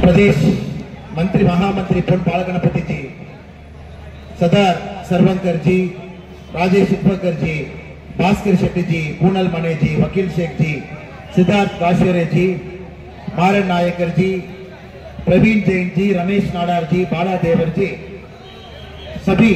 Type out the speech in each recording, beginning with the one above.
प्रदेश मंत्री महामंत्री पोन बालगणपति जी, सदर सरवंकर जी, राजेश उपकर जी, भास्कर शेट्टी जी, पूनल मने जी, वकील शेख जी, सिद्धार्थ काश्यरे जी, मारन नायकर जी, प्रवीण जैन जी, रमेश नाडार जी, बाला देवर जी, सभी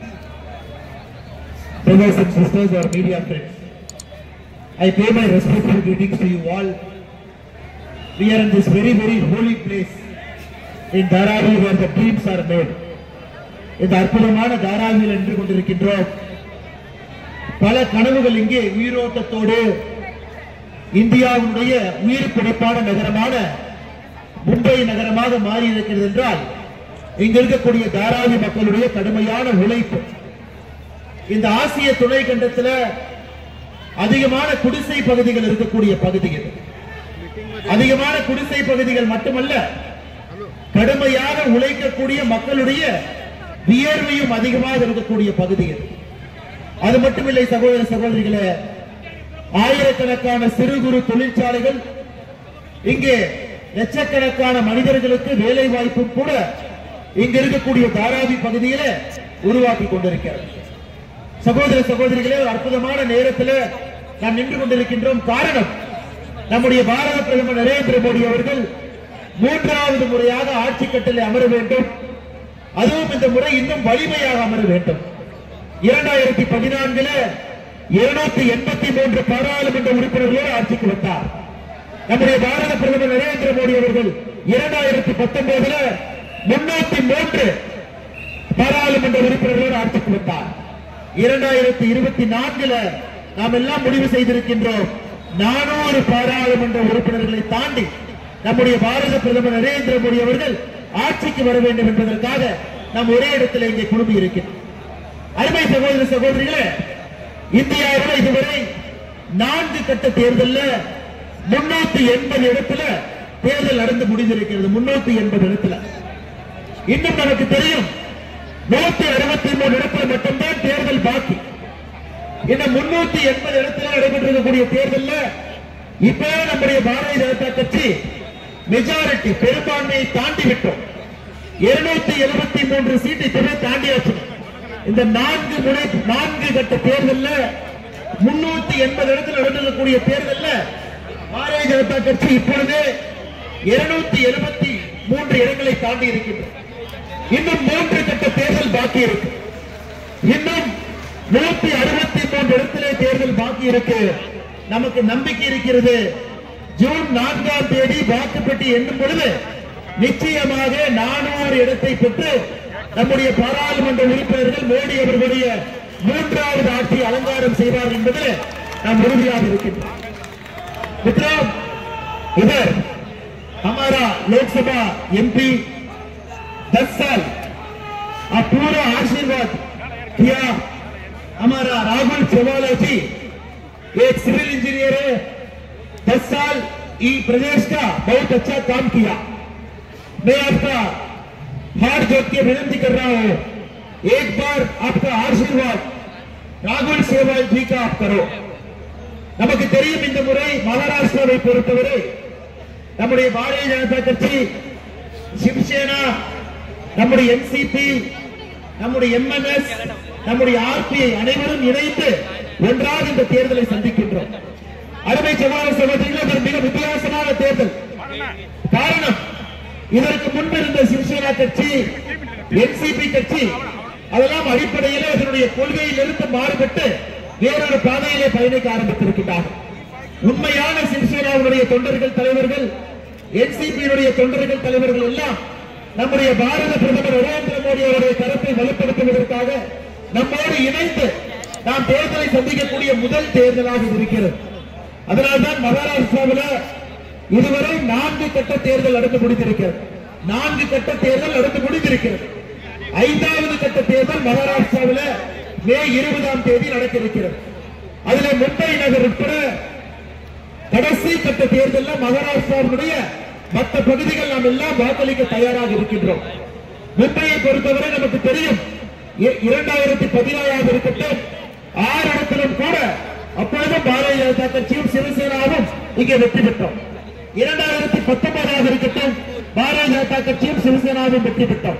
brothers and sisters or media friends, I pay my respectful greetings to you all. We are in this very holy place in Dharavi where the dreams are made. இந்த அற்புதமான தாராவியில் நின்று கொண்டிருக்கின்றோம். பல கனவுகள் இங்கே உயிரோட்டத்தோடு இந்தியாவுடைய உயிர் பிடிப்பான நகரமான மும்பை நகரமாக மாறி இருக்கிறது என்றால் இங்க இருக்கக்கூடிய தாராவி மக்களுடைய கடுமையான உழைப்பு. இந்த ஆசிய துணை கண்டத்தில் அதிகமான குடிசை பகுதிகள் இருக்கக்கூடிய பகுதி இது. அதிகமான குடிசை பகுதிகள் மட்டுமல்ல, கடுமையாக உழைக்கக்கூடிய மக்களுடைய வியர்வையும் அதிகமாக இருக்கக்கூடிய பகுதி இது. அது மட்டுமில்லை சகோதர சகோதரிகளே, ஆயிரக்கணக்கான சிறு குறு தொழிற்சாலைகள், இங்கே லட்சக்கணக்கான மனிதர்களுக்கு வேலை வாய்ப்பும் கூட இங்க இருக்கக்கூடிய தாராவி பகுதியில உருவாக்கி கொண்டிருக்கிறது. சகோதர சகோதரிகளே, ஒரு அற்புதமான நேரத்தில் நாம் நின்று கொண்டிருக்கின்றோம். காரணம், நம்முடைய பாரத பிரதமர் நரேந்திர மோடி அவர்கள் மூன்றாவது முறையாக ஆட்சி கட்டிலே அமர வேண்டும். அதுவும் இந்த முறை இன்னும் வலிமையாக அமர வேண்டும். 2014 283 பாராளுமன்ற உறுப்பினர்களோடு ஆட்சிக்கு வந்தார். நம்முடைய பாரத பிரதமர் நரேந்திர மோடி அவர்கள் 2019 303 பாராளுமன்ற உறுப்பினர்களோடு ஆட்சிக்கு வந்தார். 2024 நாம் எல்லாம் முடிவு செய்திருக்கின்றோம், 400 பாராளுமன்ற உறுப்பினர்களை தாண்டி நம்முடைய பாரத பிரதமர் நரேந்திர மோடி அவர்கள் ஆட்சிக்கு வர வேண்டும் என்பதற்காக நாம் ஒரே இடத்தில் இங்கே குழுமி இருக்கிறோம். அருமை சகோதர சகோதரிகளே, இந்தியாவில் இதுவரை 4 கட்ட தேர்தலில் 380 இடத்துல தேர்தல் நடந்து முடிந்திருக்கிறது. 380 இடத்துல. இன்னும் நமக்கு தெரியும் 163 இடத்துல மட்டும்தான் தேர்தல் பாக்கி. இந்த 380 இடத்துல நடைபெற்றிருக்கக்கூடிய தேர்தலில் இப்ப நம்முடைய பாரதிய ஜனதா கட்சி மெஜாரிட்டி பெரும்பான்மையை தாண்டி விட்டோம். 273 சீட்டை தாண்டியாச்சு. இந்த 4 கட்ட தேர்தலில் 380 இடத்தில் நடந்திருக்கக்கூடிய தேர்தலில் பாரதிய ஜனதா கட்சி இப்பொழுது 273 இடங்களை தாண்டி இருக்கின்றது. இன்னும் 3 கட்ட தேர்தல் பாக்கி இருக்கு. இன்னும் 163 இடத்திலே தேர்தல் பாக்கி இருக்கு. நமக்கு நம்பிக்கை இருக்கிறது, ஜூன் 4ஆம் தேதி வாக்குப்பெட்டி எண்ணும் பொழுது நிச்சயமாக 400 இடத்தை பெற்று நம்முடைய பாராளுமன்ற உறுப்பினர்கள் மோடி அவர்களுடைய 3வது ஆட்சி அலங்காரம் செய்வார் என்பதில் நாம் உறுதியாக இருக்கின்றோம். इधर हमारा लोकसभा एमपी 10 साल अब पूरा आशीर्वाद किया. हमारा राहुल चवाला जी एक सिविल इंजीनियर है, 10 साल ई प्रदेश का बहुत अच्छा काम किया. मैं आपका हाथ जोड़ के विनती कर रहा हूं, एक बार आपका आशीर्वाद राहुल सेवाल जी का आप करो. நமக்கு தெரியும், இந்த முறை மகாராஷ்டிராவை பொறுத்தவரை நம்முடைய பாரதிய ஜனதா கட்சி, சிவசேனா, நம்முடைய என்சிபி, நம்முடைய எம்என்எஸ், நம்முடைய ஆர்பிஐ அனைவரும் இணைந்து ஒன்றாக இந்த தேர்தலை சந்திக்கின்றோம். அருமை சகோதர சகோதரிகளே, மிக வித்தியாசமான தேர்தல். காரணம், இதற்கு முன்பு இருந்த சிவசேனா கட்சி, என்சிபி கட்சி அதெல்லாம் அடிப்படையில் அதனுடைய கொள்கையிலிருந்து மாறுபட்டு வேறொரு பாதையிலே பயணிக்க ஆரம்பித்திருக்கிறார்கள். உண்மையான சிவசேனாவுடைய தொண்டர்கள் தலைவர்கள், என்சிபியினுடைய தொண்டர்கள் தலைவர்கள் எல்லாம் நம்முடைய பாரத பிரதமர் நரேந்திர மோடி அவருடைய தரப்பை வலுப்படுத்துவதற்காக நம்மோடு இணைந்து நாம் தேர்தலை சந்திக்கக்கூடிய முதல் தேர்தலாக இருக்கிறது. அதனால்தான் மகாராஷ்டிராவில் இதுவரை 4 கட்ட தேர்தல் நடந்து முடிந்திருக்கிறது. 4 கட்ட தேர்தல் நடந்து முடிந்திருக்கிறது. 5வது கட்ட தேர்தல் மகாராஷ்டிராவில் மே 20ஆம் தேதி நடக்க இருக்கிறது. அதில் மும்பை நகர் உட்பட கடைசி கட்ட தேர்தலில் மகாராஷ்டிராவுடைய மற்ற பகுதிகள் நாம் எல்லாம் வாக்களிக்க தயாராக இருக்கின்றோம். மும்பையை பொறுத்தவரை நமக்கு தெரியும், 2014 இருக்கட்டும் 6 இடத்திலும் கூட அப்பொழுதும் பாரதிய ஜனதா கட்சியும் சிவசேனாவும் இங்கே வெற்றி பெற்றோம். 2019 இருக்கட்டும் பாரதிய ஜனதா கட்சியும் சிவசேனாவும் வெற்றி பெற்றோம்.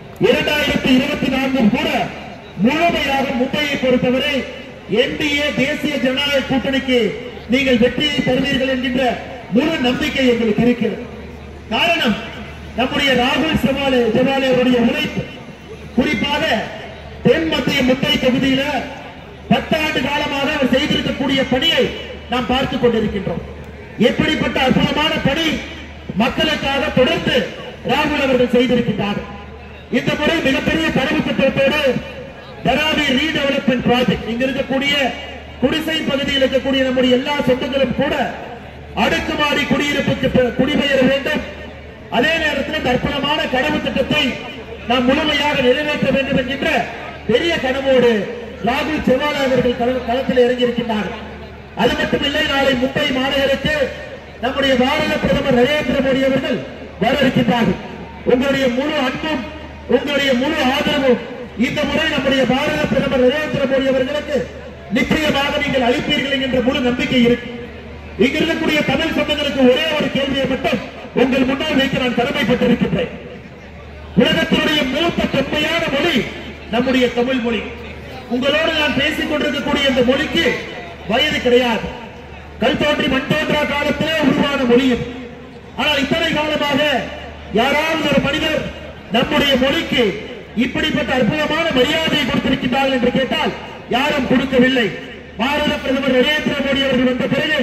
2024 கூட முழுமையாக மும்பையை பொறுத்தவரை என்டிஏ தேசிய ஜனநாயக கூட்டணிக்கு நீங்கள் வெற்றியை தருவீர்கள் என்கின்ற முழு நம்பிக்கை எங்களுக்கு இருக்கிறது. காரணம், நம்முடைய ராகுல் செவாலே அவருடைய உழைப்பு, குறிப்பாக தென் மத்திய மும்பை தொகுதியில 10 ஆண்டு காலமாக அவர் செய்திருக்கக்கூடிய பணியை நாம் பார்த்துக் கொண்டிருக்கின்றோம். எப்படிப்பட்ட அற்புதமான பணி மக்களுக்காக தொடர்ந்து ராகுல் அவர்கள் செய்திருக்கின்றார். இந்த முறை மிகப்பெரிய கனவு திட்டத்தோடு தராவி ரீடெவலப்மெண்ட் ப்ராஜெக்ட், இங்க இருக்கக்கூடிய குடிசை பகுதியில் இருக்கக்கூடிய நம்முடைய எல்லா சொத்துக்களும் கூட அடுக்குமாடி குடியிருப்புக்கு குடிபெயர வேண்டும். அதே நேரத்தில் அற்புதமான கனவு திட்டத்தை நாம் முழுமையாக நிறைவேற்ற வேண்டும் என்கின்ற பெரிய கனவோடு ராகுல் செவாலே அவர்கள் களத்தில் இறங்கியிருக்கின்றார்கள். அது மட்டுமில்லை, நாளை மும்பை மாநகருக்கு நம்முடைய பாரத பிரதமர் நரேந்திர மோடி அவர்கள் வர இருக்கின்றார்கள். உங்களுடைய முழு அன்பும் உங்களுடைய முழு ஆதரவும் இந்த முறை நம்முடைய பாரத பிரதமர் நரேந்திர மோடி அவர்களுக்கு நிச்சயமாக நீங்கள் அளிப்பீர்கள் என்கின்ற முழு நம்பிக்கை இருக்கு. இங்க இருக்கக்கூடிய தமிழ் சொந்தங்களுக்கு ஒரே ஒரு கேள்வியை மட்டும் உங்கள் முன்னால் வைக்க நான் கடமைப்பட்டிருக்கின்றேன். உலகத்தினுடைய மூத்த தொன்மையான மொழி நம்முடைய தமிழ் மொழி. உங்களோடு நான் பேசிக் கொண்டிருக்கக்கூடிய இந்த மொழிக்கு வயது கிடையாது. கல் தோன்றி மண் தோன்றா காலத்திலே உருவான மொழி. ஆனால் இத்தனை காலமாக யாராவது ஒரு மனிதர் நம்முடைய மொழிக்கு இப்படிப்பட்ட அற்புதமான மரியாதையை கொடுத்திருக்கின்றார்கள் என்று கேட்டால் யாரும் கொடுக்கவில்லை. பாரத பிரதமர் நரேந்திர மோடி அவர்கள் வந்த பிறகு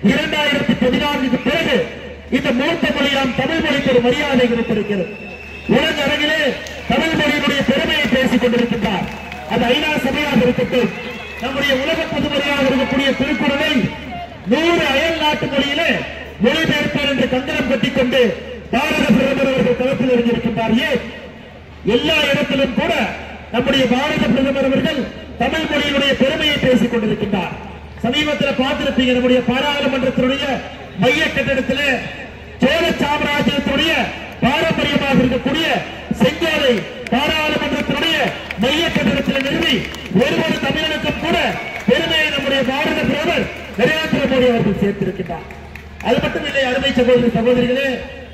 2014 பிறகு இந்த மூத்த மொழியாம் தமிழ் மொழிக்கு ஒரு மரியாதை கொடுத்திருக்கிறது. உலக அரங்கிலே தமிழ் மொழியினுடைய பெருமையை பேசிக் கொண்டிருக்கின்றார். அது ஐநா சபையாக இருக்கட்டும், நம்முடைய உலக பொதுமொழியாக இருக்கக்கூடிய திருக்குறளை 100 அயல் நாட்டு மொழியிலே மொழிபெயர்ப்பார் என்று கண்டனம் கட்டிக் கொண்டு பாரத பிரதமர் அவர்கள் களத்தில் இறங்கியிருக்கின்றார். ஏன் எல்லா இடத்திலும் கூட நம்முடைய பாரத பிரதமர் அவர்கள் தமிழ் மொழியினுடைய பெருமையை பேசிக் கொண்டிருக்கின்றார். சமீபத்தில் பார்த்திருப்பீங்க, நம்முடைய பாராளுமன்றத்தினுடைய மைய கட்டடத்திலே சோழ சாம்ராஜ்யத்தினுடைய பாரம்பரியமாக இருக்கக்கூடிய செங்கோலை பாராளுமன்றத்தினுடைய மைய கட்டடத்தில் நிறுவி ஒருவரு தமிழனுக்கும் கூட பெருமையை நம்முடைய பாரத பிரதமர் நரேந்திர மோடி அவர்கள் சேர்த்திருக்கின்றார். அது மட்டுமில்லை, அருமை சகோதரி சகோதரிகளே,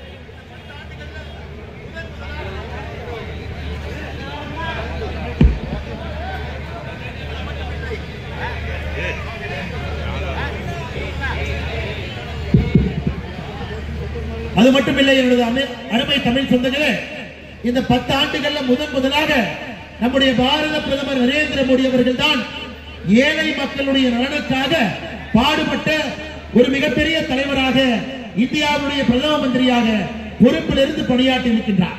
அது மட்டுமில்லை என்னுடைய அருமை தமிழ் சொந்தங்களே, இந்த 10 ஆண்டுகள்ல முதலாக நம்முடைய பாரத பிரதமர் நரேந்திர மோடி அவர்கள் தான் ஏழை மக்களுடைய நலனுக்காக பாடுபட்ட ஒரு மிகப்பெரிய தலைவராக, இந்தியாவுடைய பிரதம மந்திரியாக பொறுப்பிலிருந்து பணியாற்றி இருக்கின்றார்.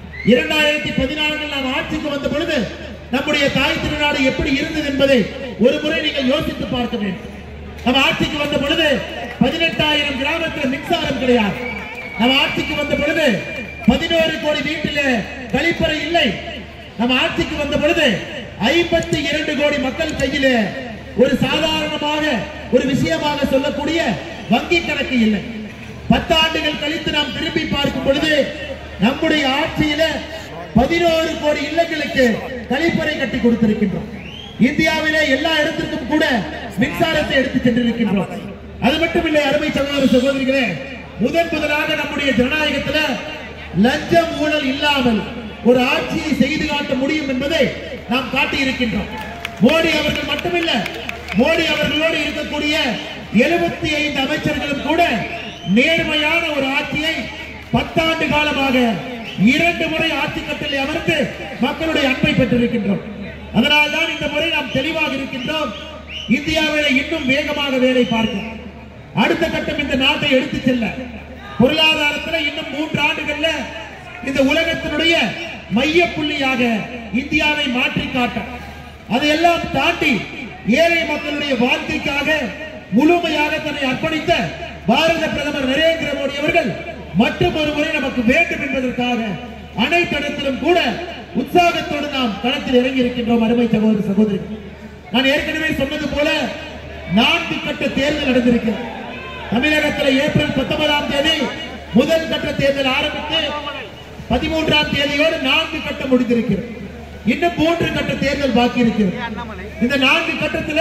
2014 நாம் ஆட்சிக்கு வந்த பொழுது நம்முடைய தாய் திருநாடு எப்படி இருந்தது என்பதை ஒரு முறை நீங்கள் யோசித்து பார்க்க வேண்டும். நம்ம ஆட்சிக்கு வந்த பொழுது 18,000 கிராமத்தில் மின்சாரம் கிடையாது. நம்ம ஆட்சிக்கு வந்த பொழுது 11 கோடி வீட்டிலே கழிப்பறை இல்லை. நம்ம ஆட்சிக்கு வந்த பொழுது 52 கோடி மக்கள் கையிலே ஒரு சாதாரணமாக ஒரு விஷயமாக சொல்லக்கூடிய வங்கி கணக்கு இல்லை. 10 ஆண்டுகள் கழித்து நாம் திரும்பி பார்க்கும் பொழுது நம்முடைய ஆட்சியில 11 கோடி இல்லங்களுக்கு கழிப்பறை கட்டி கொடுத்திருக்கின்றோம். இந்தியாவிலே எல்லா இடத்திற்கும் கூட மின்சாரத்தை எடுத்து சென்றிருக்கின்றோம். அது மட்டுமில்லை, அருமை சகோதர சகோதரிகளே, முதலாக நம்முடைய ஜனநாயகத்தில் லஞ்சம் ஊழல் இல்லாமல் ஒரு ஆட்சியை செய்து காட்ட முடியும் என்பதை நாம் காட்டியிருக்கின்றோம். மோடி அவர்கள் மட்டுமில்ல, மோடி அவர்களோடு இருக்கக்கூடிய 75 அமைச்சர்களும் கூட நேர்மையான ஒரு ஆட்சியை 10 ஆண்டு காலமாக 2 முறை ஆட்சி கட்டளை அமர்ந்து மக்களுடைய அன்பை பெற்றிருக்கின்றோம். அதனால்தான் இந்த முறை நாம் தெளிவாக இருக்கின்றோம். இந்தியாவிலே இன்னும் வேகமாக வேலை பார்க்கும். அடுத்த கட்டம் இந்த நாட்டை எடுத்து செல்ல பொருளாதாரத்தில் இன்னும் 3 ஆண்டுகள்ல இந்த உலகத்தினுடைய மைய புள்ளியாக இந்தியாவை மாற்றி காட்ட, அதையெல்லாம் தாண்டி ஏழை மக்களுடைய வாழ்க்கைக்காக முழுமையாக தன்னை அர்ப்பணித்த பாரத பிரதமர் நரேந்திர மோடி அவர்கள் மற்றும் ஒரு முறை நமக்கு வேண்டும் என்பதற்காக அனைத்து இடத்திலும் கூட உற்சாகத்தோடு நாம் களத்தில் இறங்கி இருக்கின்றோம். அருமை சகோதர சகோதரி, நான் ஏற்கனவே சொன்னது போல 4 கட்ட தேர்தல் நடந்திருக்கிறது. தமிழகத்தில் ஏப்ரல் 19ஆம் தேதி முதல் கட்ட தேர்தல் ஆரம்பித்து 13ஆம் தேதியோடு 4 கட்டம் முடிந்திருக்கிறது. இன்னும் 3 கட்ட தேர்தல் பாக்கி இருக்கிறது. இந்த 4 கட்டத்தில்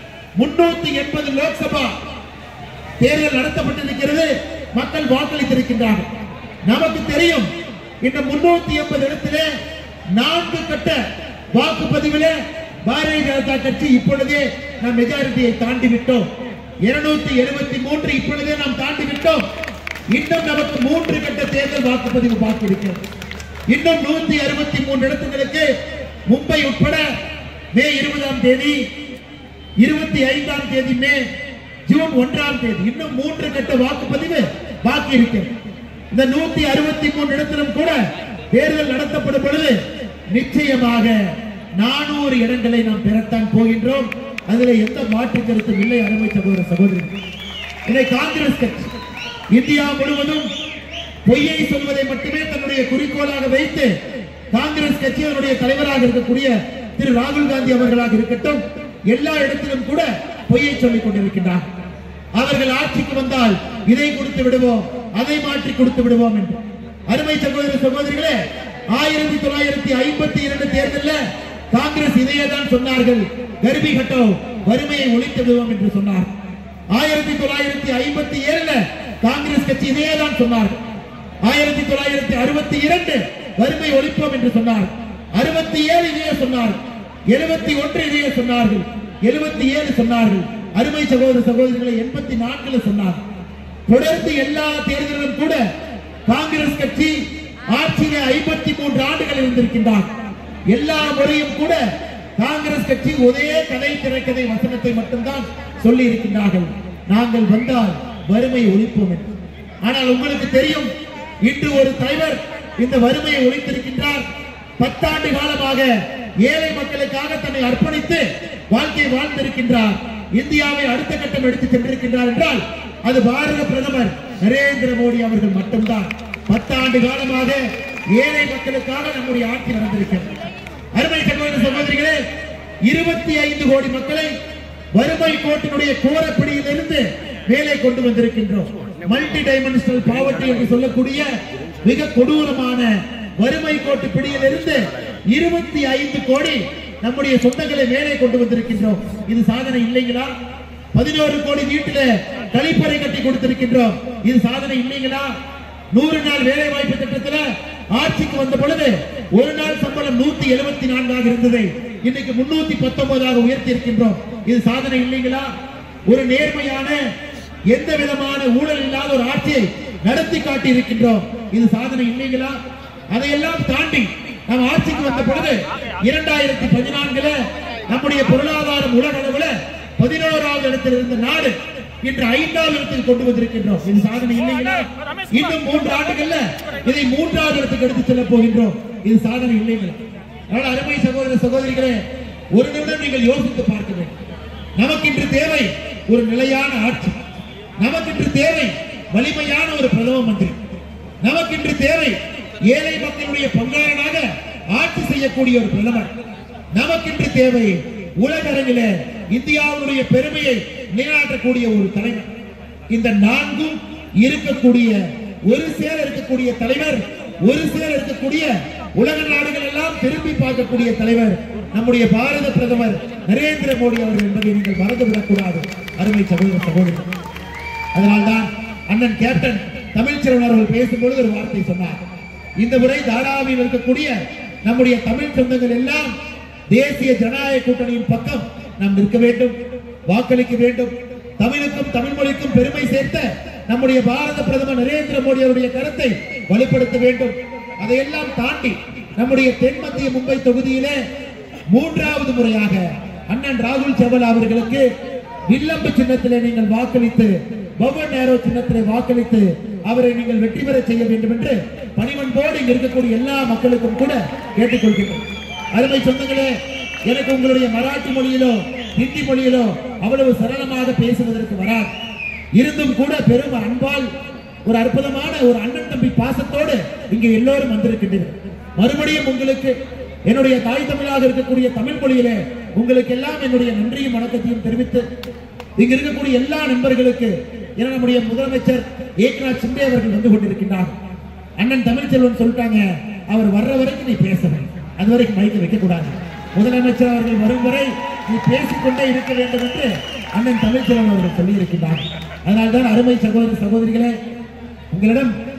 380 லோக்சபா தேர்தல் நடத்தப்பட்டிருக்கிறது. மக்கள் வாக்களித்திருக்கின்றார்கள். நமக்கு தெரியும் இந்த 380 இடத்திலே 4 கட்ட வாக்குப்பதிவிலே பாரதிய ஜனதா கட்சி இப்பொழுதே நாம் மெஜாரிட்டியை தாண்டி விட்டோம். 273 இப்பொழுதே நாம் தாண்டி விட்டோம். இன்னும் நமக்கு 3 கட்ட தேர்தல் வாக்குப்பதிவு பாக்கி இருக்கிறது. இன்னும் 163 இடத்துகளுக்கு மும்பை உட்பட மே 20ஆம் தேதி, 25ஆம் தேதி மே, ஜூன் 1ஆம் தேதி இன்னும் 3 கட்ட வாக்குப்பதிவு பாக்கி இருக்கிறது. இந்த 163 இடத்திலும் கூட தேர்தல் நடத்தப்படும் பொழுது நிச்சயமாக 400 இடங்களை நாம் பெறத்தான் போகின்றோம். அதில் எந்த மாற்று கருத்தும் இல்லை. அருமை சகோதர சகோதரி, இதை காங்கிரஸ் கட்சி இந்தியா முழுவதும் பொய்யை சொல்வதை மட்டுமே தன்னுடைய குறிக்கோளாக வைத்து காங்கிரஸ் கட்சி அவருடைய தலைவராக இருக்கக்கூடிய திரு ராகுல் காந்தி அவர்களாக இருக்கட்டும், எல்லா இடத்திலும் கூட பொய்யை சொல்லிக் கொண்டிருக்கின்றார். அவர்கள் ஆட்சிக்கு வந்தால் இதை கொடுத்து விடுவோம், அதை மாற்றி கொடுத்து விடுவோம் என்று. அருமை சகோதர சகோதரிகளே, 1952 தேர்தலில் காங்கிரஸ் இதையேதான் சொன்னார்கள். கர்பி ஹட்டோ, வறுமையை ஒழித்து விடுவோம் என்று சொன்னார். 1957 காங்கிரஸ் கட்சி இதையேதான் சொன்னார். 1962 வறுமை ஒழிப்போம் என்று சொன்னார். 67 இதையே சொன்னார். 71 இதையே சொன்னார்கள். 77 சொன்னார்கள். அருமை சகோதர சகோதரிகளை 84 சொன்னார். தொடர்ந்து எல்லா தேர்தலிலும் கூட காங்கிரஸ் கட்சி ஆட்சியிலே 53 ஆண்டுகள் இருந்திருக்கின்றார். எல்லா முறையும் கூட காங்கிரஸ் கட்சி ஒரே கதை திரைக்கதை வசனத்தை மட்டும்தான் சொல்லி இருக்கின்றார்கள், நாங்கள் வந்தால் வறுமை ஒழிப்போம் என்று. ஆனால் உங்களுக்கு தெரியும், இன்று ஒரு தலைவர் இந்த வறுமையை ஒழித்திருக்கின்றார். 10 ஆண்டு காலமாக ஏழை மக்களுக்காக தன்னை அர்ப்பணித்து வாழ்க்கையை வாழ்ந்திருக்கின்றார். இந்தியாவை அடுத்த கட்டம் எடுத்து சென்றிருக்கின்றார் என்றால் அது பாரத பிரதமர் நரேந்திர மோடி அவர்கள் மட்டும்தான். 10 ஆண்டு காலமாக ஏழை மக்களுக்காக நம்முடைய ஆட்சி நடந்திருக்கிறது. அருமை சகோதர சகோதரிகளே, 25 கோடி மக்களை வறுமை கோட்டினுடைய கோரப்பிடியிலிருந்து மேலே கொண்டு வந்திருக்கின்றோம். மல்டி டைமென்ஷனல் பாவர்ட்டி என்று சொல்லக்கூடிய மிக கொடூரமான வறுமை கோட்டு பிடியிலிருந்து 25 கோடி நம்முடைய சொந்தங்களை மேலே கொண்டு வந்திருக்கின்றோம். இது சாதனை இல்லைங்களா? 11 கோடி வீட்டில கழிப்பறை கட்டி கொடுத்திருக்கின்றோம். இது சாதனை இல்லைங்களா? 100 நாள் வேலை வாய்ப்பு திட்டத்தில் ஆட்சிக்கு வந்த பொழுது ஒரு நாள் சம்பளம் 174 இருந்தது, இன்னைக்கு 319 உயர்த்தி இருக்கின்றோம். இது சாதனை இல்லைங்களா? ஒரு நேர்மையான எந்த விதமான ஊழல் இல்லாத ஒரு ஆட்சியை நடத்தி காட்டி இருக்கின்றோம். இது சாதனை இல்லைங்களா? அதையெல்லாம் தாண்டி நாம் ஆட்சிக்கு வந்த பொழுது 2014 நம்முடைய பொருளாதாரம் உலக அளவில் 11வது இடத்தில் இருந்த நாடு இன்று 5வது இடத்தில் கொண்டு வந்திருக்கின்றோம். இது சாதனை இல்லைங்களா? இன்னும் 3 ஆண்டுகள்ல இதை 3வது இடத்துக்கு எடுத்து செல்ல போகின்றோம். இது சாதனை இல்லைங்களா? அதனால் அருமை சகோதர சகோதரிகளே, ஒரு நிமிடம் நீங்கள் யோசித்து பார்க்க வேண்டும். நமக்கு இன்று தேவை ஒரு நிலையான ஆட்சி. நமக்கு இன்று தேவை வலிமையான ஒரு பிரதம மந்திரி. நமக்கு இன்று தேவை ஏழை மக்களுடைய பங்காளனாக ஆட்சி செய்யக்கூடிய ஒரு பிரதமர். நமக்கு இன்று தேவை உலக அளவில் இந்தியாவுடைய பெருமையை நிலைநாட்டக்கூடிய ஒரு தலைவர். இந்த 4ம் இருக்கக்கூடிய ஒரு சேர இருக்கக்கூடிய தலைவர், ஒரு சேர இருக்கக்கூடிய உலக நாடுகள் எல்லாம் திரும்பி பார்க்கக்கூடிய தலைவர் நம்முடைய பாரத பிரதமர் நரேந்திர மோடி அவர்கள் என்பதை நீங்கள் மறந்துவிடக் கூடாது. அருமை சகோதர சகோதரர், அதனால்தான் அண்ணன் கேப்டன் தமிழ்ச்செல்வன் அவர்கள் பேசும்பொழுது ஒரு வார்த்தை சொன்னார். இந்த முறை தாராவில் இருக்கக்கூடிய நம்முடைய தமிழ் சொந்தங்கள் எல்லாம் தேசிய ஜனநாயக கூட்டணியின் பக்கம் நாம் நிற்க வேண்டும், வாக்களிக்க வேண்டும். தமிழுக்கும் தமிழ் மொழிக்கும் பெருமை சேர்த்த நம்முடைய பாரத பிரதமர் நரேந்திர மோடி அவருடைய கருத்தை வலுப்படுத்த வேண்டும். அதையெல்லாம் தாண்டி நம்முடைய தென் மத்திய மும்பை தொகுதியிலே 3வது முறையாக அண்ணன் ராகுல் செவல் அவர்களுக்கு வில்லம்பு சின்னத்திலே நீங்கள் வாக்களித்து, பவன் நேரோ சின்னத்திலே வாக்களித்து அவரை நீங்கள் வெற்றி பெற செய்ய வேண்டும் என்று பணிவன்போடு இங்க இருக்கக்கூடிய எல்லா மக்களுக்கும் கூட கேட்டுக்கொள்கிறேன். அருமை சொந்தங்களே, எனக்கு உங்களுடைய மராட்டி மொழியிலோ ஹிந்தி மொழியிலோ அவ்வளவு சரளமாக பேசுவதற்கு வராது. இருந்தும் கூட பெரும் அன்பால் ஒரு அற்புதமான ஒரு அண்ணன் தம்பி பாசத்தோடு இங்கே எல்லோரும் வந்திருக்கின்றனர். மறுபடியும் உங்களுக்கு என்னுடைய தாய் தமிழாக இருக்கக்கூடிய தமிழ் மொழியிலே உங்களுக்கு எல்லாம் என்னுடைய நன்றியும் வணக்கத்தையும் தெரிவித்து, இங்க இருக்கக்கூடிய எல்லா நண்பர்களுக்கு நம்முடைய முதலமைச்சர் ஏக்நாத் சிண்டே அவர்கள் வந்து கொண்டிருக்கின்றார். அண்ணன் தமிழ்ச்செல்வன் சொல்லிட்டாங்க, அவர் வர்ற வரைக்கும் நீ பேசணும், அது வரைக்கும் மைக்க வைக்க கூடாது, முதலமைச்சர் அவர்கள் வரும் வரை நீ பேசிக்கொண்டே இருக்க வேண்டும் என்று அண்ணன் தமிழ்ச்செல்வன் அவர்கள் சொல்லி இருக்கின்றார். அதனால்தான் அருமை சகோதர சகோதரிகளே, உங்களிடம்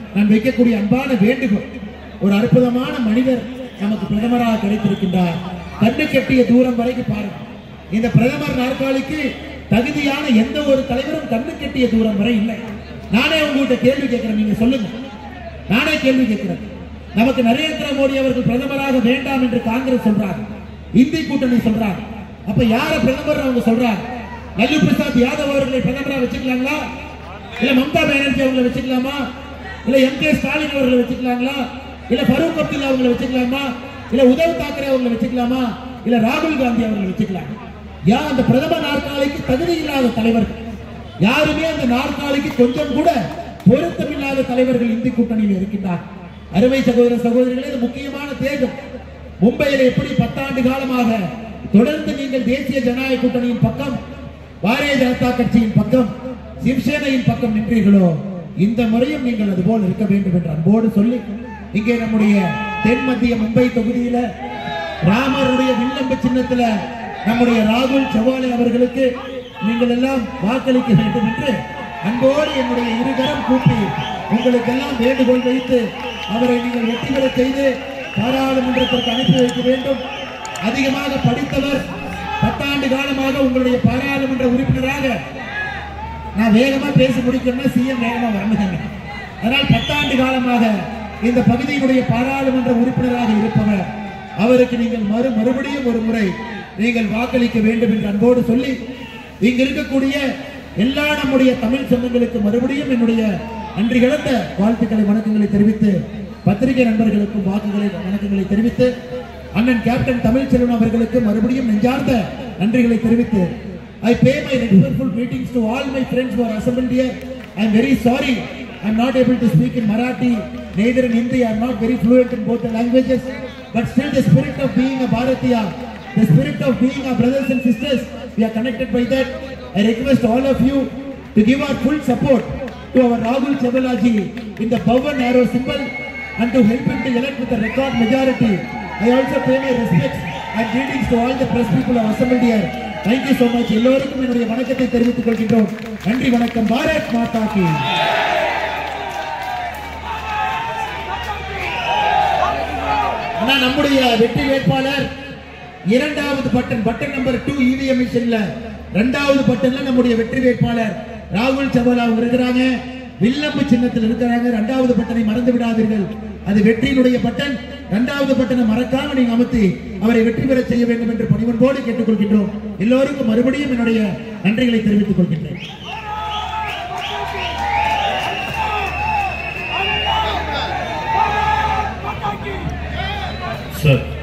நான் வைக்கக்கூடிய அன்பான வேண்டுகோள், ஒரு அற்புதமான மனிதர் நமக்கு பிரதமராக கிடைத்திருக்கின்றார். கண்ணு கெட்டிய தூரம் வரைக்கும் பாருங்க. இந்த பிரதமர் நாற்காலிக்கு தகுதியான எந்த ஒரு தலைவரும் கண்ணு கெட்டிய தூரம் வரை இல்லை. நானே உங்ககிட்ட கேள்வி கேட்கிறேன், நீங்க சொல்லுங்க. நானே கேள்வி கேட்கிறேன். நமக்கு நரேந்திர மோடி அவர்கள் பிரதமராக வேண்டாம் என்று காங்கிரஸ் சொல்றாங்க, இந்தி கூட்டணி சொல்றாங்க. அப்ப யார பிரதமர் அவங்க சொல்றாங்க? லல்லு பிரசாத் யாதவ் அவர்களை பிரதமராக வச்சுக்கலாங்களா? இல்ல மம்தா பானர்ஜி அவங்களை வச்சுக்கலாமா? இல்ல எம்.கே. ஸ்டாலின் அவர்களை வச்சுக்கலாங்களா? இல்ல ஃபரூக் அப்துல்லா அவங்களை வச்சுக்கலாமா? இல்ல உத்தவ் தாக்கரே அவர்களை வச்சுக்கலாமா? இல்ல ராகுல் காந்தி அவர்களை வச்சுக்கலாம்? யார் அந்த பிரதமர் நாற்காலிக்கு தகுதி இல்லாத தலைவர்கள்? யாருமே அந்த நாற்காலிக்கு கொஞ்சம் கூட பொருத்தமில்லாத தலைவர்கள் இந்தி கூட்டணியில் இருக்கின்றார். அருமை சகோதர சகோதரிகளே, இது முக்கியமான தேர்தல். மும்பையில் எப்படி 10 ஆண்டு காலமாக தொடர்ந்து நீங்கள் தேசிய ஜனநாயக கூட்டணியின் பக்கம், பாரதிய ஜனதா கட்சியின் பக்கம், சிவசேனையின் பக்கம் நின்றீர்களோ, இந்த முறையும் நீங்கள் அதுபோல் இருக்க வேண்டும் என்று அன்போடு சொல்லி, இங்கே நம்முடைய தென் மத்திய மும்பை தொகுதியில ராமருடைய வில்லம்பு சின்னத்தில் நம்முடைய ராகுல் செவாலே அவர்களுக்கு நீங்கள் எல்லாம் வாக்களிக்க வேண்டும் என்று அன்போடு என்னுடைய இருகரம் கூப்பி உங்களுக்கெல்லாம் வேண்டுகோள் வைத்து அவரை நீங்கள் வெற்றி பெற செய்து பாராளுமன்றத்திற்கு அனுப்பி வைக்க வேண்டும். அதிகமாக படித்தவர், 10 ஆண்டு காலமாக உங்களுடைய பாராளுமன்ற உறுப்பினராக, நான் வேகமா பேசி முடிக்கணும்னா சிஎம் வேகமா வரணுங்க. அதனால் 10 ஆண்டு காலமாக இந்த பகுதியினுடைய பாராளுமன்ற உறுப்பினராக இருப்பவர், அவருக்கு நீங்கள் மறுபடியும் ஒரு முறை நீங்கள் வாக்களிக்க வேண்டும் என்று அன்போடு சொல்லி, இங்கு இருக்கக்கூடிய எல்லா நம்முடைய தமிழ் சொந்தங்களுக்கு மறுபடியும் என்னுடைய நன்றி கலந்த வாழ்த்துக்களை வணக்கங்களை தெரிவித்து, பத்திரிகை நண்பர்களுக்கும் வணக்கங்களை தெரிவித்து, அண்ணன் கேப்டன் தமிழ்ச்செல்வன் அவர்களுக்கு மறுபடியும் நெஞ்சார்ந்த நன்றிகளை தெரிவித்து, I pay my respectful greetings to all my friends who are assembled here. I am very sorry I am not able to speak in Marathi, neither in Hindi. I am not very fluent in both the languages, but still the spirit of being a Bharatiya, the spirit of being our brothers and sisters, we are connected by that. I request all of you to give our full support to our Rahul Chevalaji in the bow and arrow symbol and to help him to elect with a record majority. I also pay my respects and greetings to all the press people who are assembled here. Thank you so much. எல்லோருக்கும் என்னுடைய வணக்கத்தை தெரிவித்துக் கொள்கின்றோம். நன்றி, வணக்கம். பாரத் மாதா கி. நம்முடைய வெற்றி வேட்பாளர் இரண்டாவது பட்டன் நம்பர் 2 இவிஎம் மிஷின்ல இரண்டாவது பட்டன்ல நம்முடைய வெற்றி வேட்பாளர் ராகுல் செவாலா இருக்கிறாங்க. வில்லம்பு சின்னத்தில் இருக்கிறாங்க. இரண்டாவது பட்டனை மறந்து விடாதீர்கள். அது வெற்றியினுடைய பட்டன். இரண்டாவது பட்டனை மறக்காம நீங்க அமர்த்தி அவரை வெற்றி பெற செய்ய வேண்டும் என்று பணிவன்போடு கேட்டுக்கொள்கின்றோம். எல்லோருக்கும் மறுபடியும் என்னுடைய நன்றிகளை தெரிவித்துக் கொள்கின்றேன். Sir.